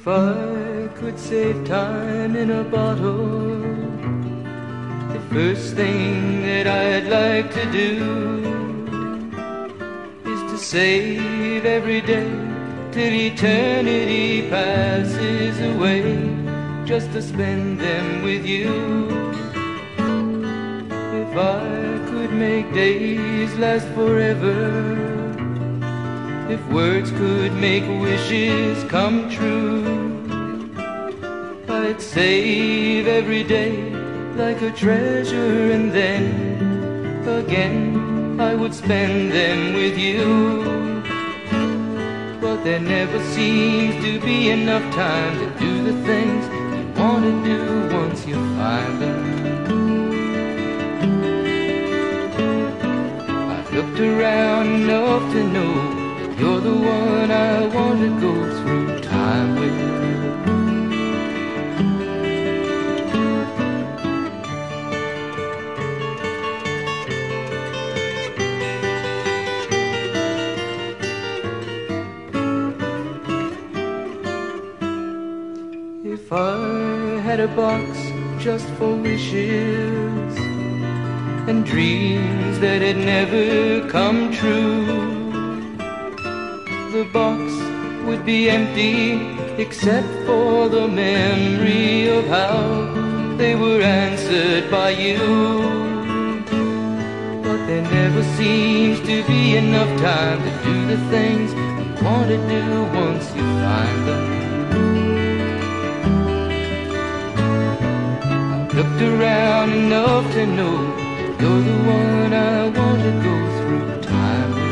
If I could save time in a bottle, the first thing that I'd like to do is to save every day till eternity passes away, just to spend them with you. If I could make days last forever, if words could make wishes come true, I'd save every day like a treasure, and then again I would spend them with you. But there never seems to be enough time to do the things you want to do once you find them. I've looked around enough to know you're the one I want to go through time with. If I had a box just for wishes and dreams that had never come true, the box would be empty except for the memory of how they were answered by you. But there never seems to be enough time to do the things you want to do once you find them. I've looked around enough to know you're the one I want to go through time with.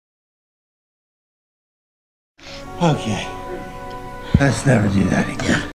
Okay, let's never do that again.